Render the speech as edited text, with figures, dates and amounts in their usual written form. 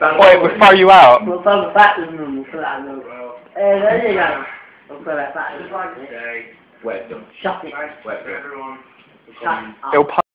Wait, we'll throw you out. We'll throw the back in and we'll put that in. There you go. We'll throw that back in. Wet done. Shut it. Wet done. Shut up. It'll